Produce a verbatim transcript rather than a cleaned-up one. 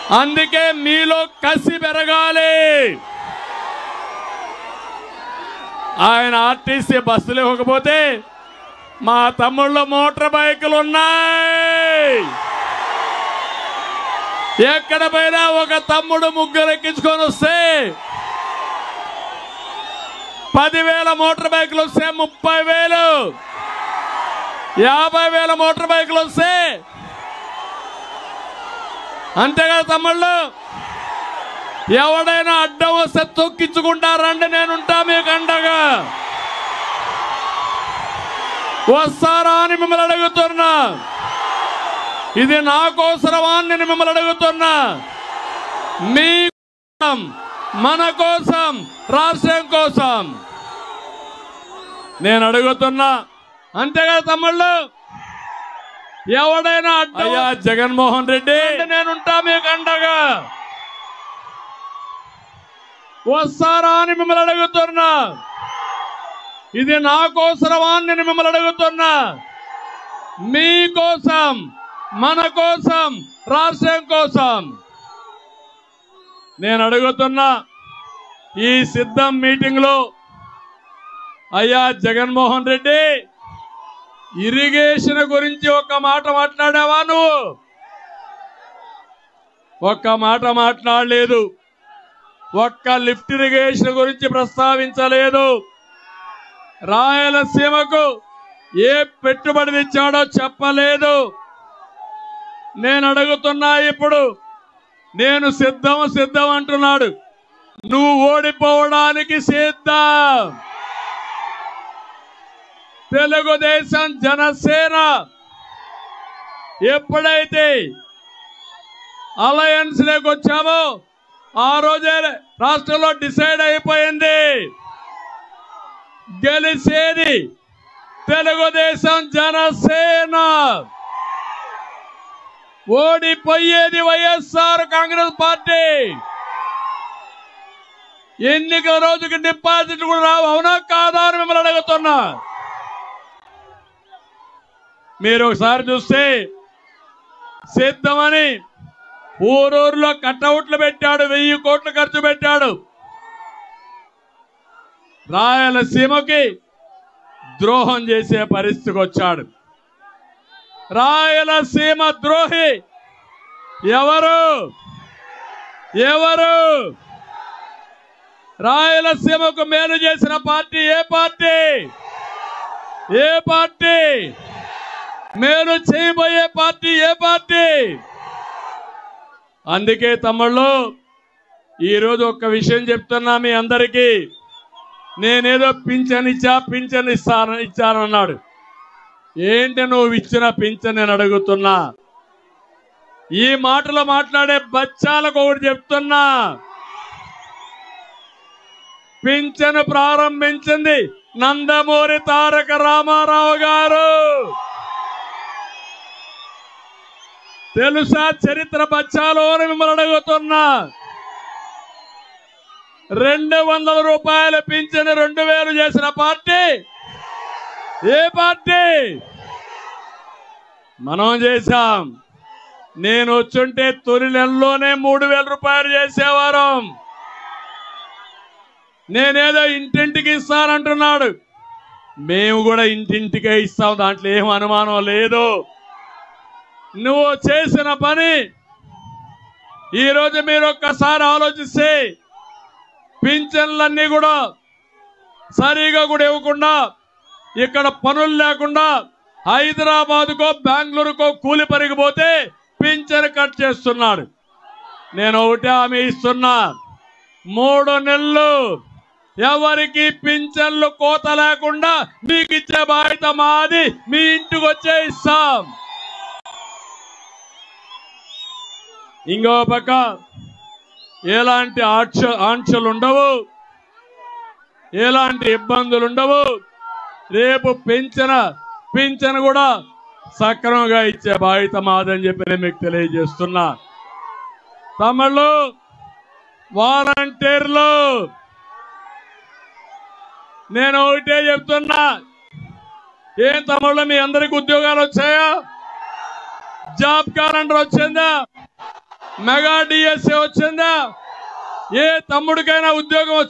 అందుకే మీలో కసి పెరగాలి. ఆయన ఆర్టీసీ బస్సులు ఇవ్వకపోతే మా తమ్ముళ్ళు మోటార్ బైకులు ఉన్నాయి. ఎక్కడ పోయినా ఒక తమ్ముడు ముగ్గురు ఎక్కించుకొని వస్తే పదివేల మోటార్ బైకులు వస్తే ముప్పై వేలు యాభై వేల మోటార్ బైకులు వస్తే అంతేగా తమ్ముళ్ళు. ఎవడైనా అడ్డం వస్తే తొక్కించుకుంటారండి, నేనుంటా మీకు అండగా. వస్తారా అని మిమ్మల్ని అడుగుతున్నా. ఇది నా కోసరమా అని నేను మిమ్మల్ని అడుగుతున్నా. మీ కోసం, మన కోసం, రాష్ట్రం కోసం నేను అడుగుతున్నా. అంతేగా తమ్ముళ్ళు. ఎవడైనా అయ్యా జగన్మోహన్ రెడ్డి నేనుంటా మీకు అండగా. వస్తారా అని మిమ్మల్ని అడుగుతున్నా. ఇది నా కోసరమా అని నేను మిమ్మల్ని అడుగుతున్నా. మీ కోసం, మన కోసం, రాష్ట్రం కోసం నేను అడుగుతున్నా. ఈ సిద్ధం మీటింగ్ లో అయ్యా జగన్మోహన్ రెడ్డి ఇరిగేషన్ గురించి ఒక్క మాట మాట్లాడావా? నువ్వు ఒక్క మాట మాట్లాడలేదు. ఒక్క లిఫ్ట్ ఇరిగేషన్ గురించి ప్రస్తావించలేదు. రాయలసీమకు ఏ పెట్టుబడి తెచ్చాడో చెప్పలేదు. నేను అడుగుతున్నా ఇప్పుడు. నేను సిద్ధం సిద్ధం అంటున్నాడు. నువ్వు ఓడిపోవడానికి సిద్ధం. తెలుగుదేశం జనసేన ఎప్పుడైతే అలయన్స్ లోకి వచ్చామో ఆ రోజే రాష్ట్రంలో డిసైడ్ అయిపోయింది. గెలిచేది తెలుగుదేశం జనసేన, ఓడిపోయేది వైఎస్ఆర్ కాంగ్రెస్ పార్టీ. ఎన్నికల రోజుకి డిపాజిట్ కూడా రావు. అవునా కాదా అని మిమ్మల్ని అడుగుతున్నా. మీరు ఒకసారి చూస్తే సిద్ధమని ఊరూరులో కట్అవుట్లు పెట్టాడు. వెయ్యి కోట్లు ఖర్చు పెట్టాడు. రాయలసీమకి ద్రోహం చేసే పరిస్థితికి వచ్చాడు. రాయలసీమ ద్రోహి ఎవరు? ఎవరు? రాయలసీమకు మేలు చేసిన పార్టీ ఏ పార్టీ? ఏ పార్టీ? మేలు చేయబోయే పార్టీ ఏ పార్టీ? అందుకే తమ్ముళ్ళు ఈరోజు ఒక్క విషయం చెప్తున్నా మీ అందరికీ. నేనేదో పింఛన్ ఇచ్చా పింఛన్ ఇస్తాను ఇచ్చానన్నాడు. ఏంటి నువ్వు ఇచ్చిన పింఛన్ నేను అడుగుతున్నా. ఈ మాటలు మాట్లాడే బచ్చాలకు ఒకటి చెప్తున్నా. పింఛను ప్రారంభించింది నందమూరి తారక రామారావు గారు. తెలుసా చరిత్ర బచ్చాలో అని మిమ్మల్ని అడుగుతున్నా. రెండు వందల రూపాయల పింఛను రెండు వేలు చేసిన పార్టీ ఏ పార్టీ? మనం చేశాం. నేను వచ్చుంటే తొలి నెలలోనే మూడు వేల రూపాయలు చేసేవారు. నేనేదో ఇంటింటికి ఇస్తానంటున్నాడు. మేము కూడా ఇంటింటికే ఇస్తాం, దాంట్లో ఏం అనుమానం లేదు. నువ్వు చేసిన పని ఈరోజు మీరు ఒక్కసారి ఆలోచిస్తే పింఛన్లన్నీ కూడా సరిగా కూడా ఇవ్వకుండా, ఇక్కడ పనులు లేకుండా హైదరాబాద్కో బెంగళూరుకో కూలి పరిగిపోతే పింఛన్ కట్ చేస్తున్నాడు. నేను ఒకటే హామీ ఇస్తున్నా, మూడు నెలలు ఎవరికి పింఛన్లు కోత లేకుండా మీకు ఇచ్చే బాధ్యత మాది. మీ ఇంటికి వచ్చే ఇస్తాం. ఇంకో పక్క ఎలాంటి ఆంక్ష ఆంక్షలు ఉండవు, ఎలాంటి ఇబ్బందులు ఉండవు. రేపు పెంచిన పింఛను కూడా సక్రమంగా ఇచ్చే బాధ్యత మాదని చెప్పి నేను మీకు తెలియజేస్తున్నా. తమిళు వాలంటీర్లు నేను ఒకటే చెప్తున్నా. ఏం తమిళ మీ అందరికి ఉద్యోగాలు వచ్చాయా? జాబ్ క్యాలెండర్ వచ్చిందా? మెగా డిఎస్ఏ వచ్చిందా? ఏ తమ్ముడికైనా ఉద్యోగం